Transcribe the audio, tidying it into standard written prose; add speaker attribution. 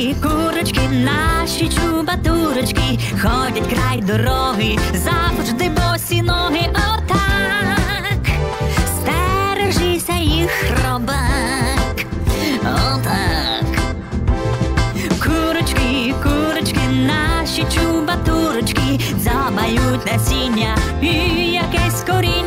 Speaker 1: Курочки, курочки, наші чубатурочки ходять край дороги, завжди босі ноги, отак. Стережися їх, хробак, отак. Курочки, курочки, наші чубатурочки дзьобають насіння і якесь коріння.